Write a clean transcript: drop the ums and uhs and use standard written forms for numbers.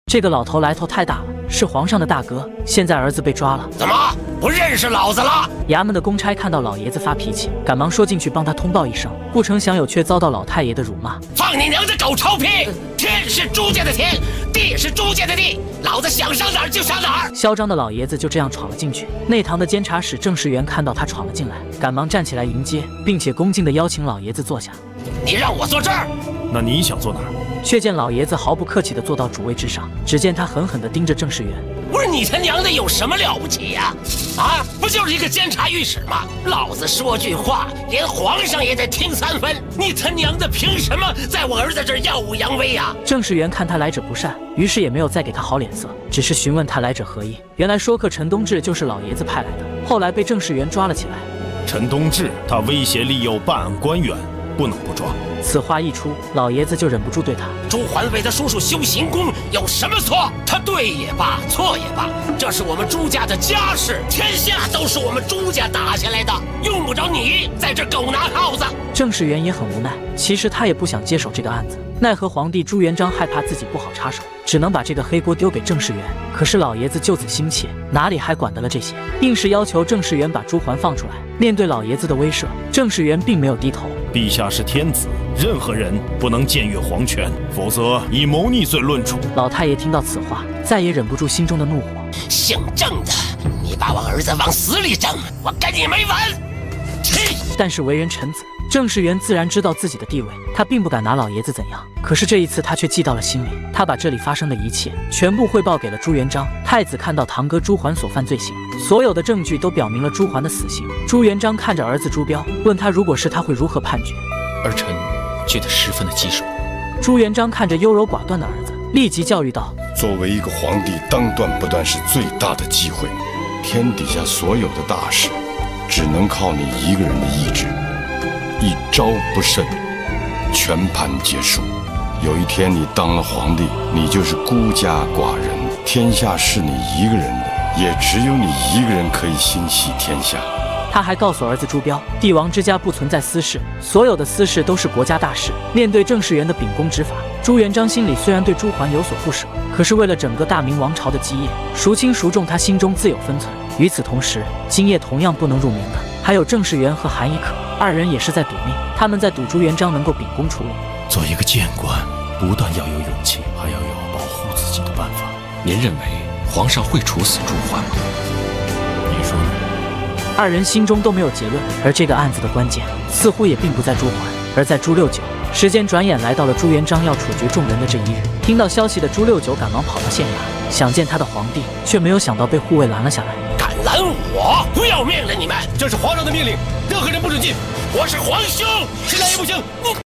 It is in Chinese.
这个老头来头太大了，是皇上的大哥，现在儿子被抓了。 怎么不认识老子了？ 衙门的公差看到老爷子发脾气，赶忙说进去帮他通报一声，不成想有却遭到老太爷的辱骂。 放你娘的狗臭屁！天是朱家的天，地是朱家的地，老子想上哪儿就上哪儿。 嚣张的老爷子就这样闯了进去。内堂的监察使郑士元看到他闯了进来，赶忙站起来迎接，并且恭敬地邀请老爷子坐下。 你让我坐这儿， 那你想坐哪儿？ 却见老爷子毫不客气地坐到主位之上，只见他狠狠地盯着郑士元。 不是你他娘的有什么了不起呀？啊，不就是一个监察御史吗？老子说句话，连皇上也得听3分。你他娘的凭什么在我儿子这儿耀武扬威呀？ 郑士元看他来者不善，于是也没有再给他好脸色，只是询问他来者何意。原来说客陈冬至就是老爷子派来的，后来被郑士元抓了起来。 陈冬至，他威胁利诱办案官员，不能不抓。 此话一出，老爷子就忍不住对他： 朱桓为他叔叔修行宫有什么错？他对也罢，错也罢，这是我们朱家的家事，天下都是我们朱家打下来的，用不着你在这狗拿耗子。 郑士元也很无奈，其实他也不想接手这个案子，奈何皇帝朱元璋害怕自己不好插手，只能把这个黑锅丢给郑士元。可是老爷子就此心切，哪里还管得了这些，硬是要求郑士元把朱桓放出来。面对老爷子的威慑，郑士元并没有低头。 陛下是天子，任何人不能僭越皇权，否则以谋逆罪论处。 老太爷听到此话，再也忍不住心中的怒火。 姓郑的，你把我儿子往死里整，我跟你没完！ 但是为人臣子，郑士元自然知道自己的地位，他并不敢拿老爷子怎样。可是这一次他却记到了心里，他把这里发生的一切全部汇报给了朱元璋。太子看到堂哥朱桓所犯罪行，所有的证据都表明了朱桓的死刑。朱元璋看着儿子朱标，问他如果是他会如何判决。 儿臣觉得十分的棘手。 朱元璋看着优柔寡断的儿子，立即教育道： 作为一个皇帝，当断不断是最大的机会。天底下所有的大事，只能靠你一个人的意志，一招不慎，全盘皆输。有一天你当了皇帝，你就是孤家寡人，天下是你一个人的，也只有你一个人可以心系天下。 他还告诉儿子朱标，帝王之家不存在私事，所有的私事都是国家大事。面对郑士元的秉公执法，朱元璋心里虽然对朱桓有所不舍，可是为了整个大明王朝的基业，孰轻孰重他心中自有分寸。与此同时，今夜同样不能入眠的还有郑士元和韩亦可，二人也是在赌命，他们在赌朱元璋能够秉公处理。 做一个谏官，不但要有勇气，还要有保护自己的办法。您认为皇上会处死朱桓吗？你说呢？ 二人心中都没有结论，而这个案子的关键似乎也并不在朱桓，而在朱六九。时间转眼来到了朱元璋要处决众人的这一日，听到消息的朱六九赶忙跑到县衙，想见他的皇帝，却没有想到被护卫拦了下来。 敢拦我，不要命了你们！ 这是皇上的命令，任何人不准进。 我是皇兄， 现在也不行。